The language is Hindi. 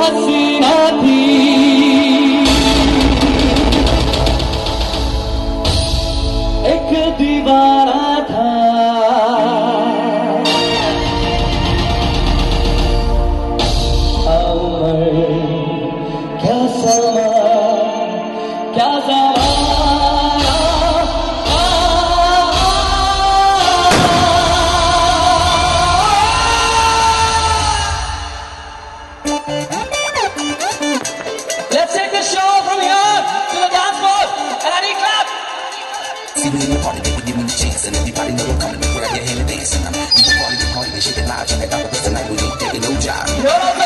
हसीना थी। एक दीवाना था, क्या समा, क्या ज़माना। Let's take the show from here to the dance floor, and I need clap. See me in the party, baby, give me the chance, and everybody know I'm coming to grab your hand and dance, and I'm in the party, and shit live, and I got the night, we ain't taking no job.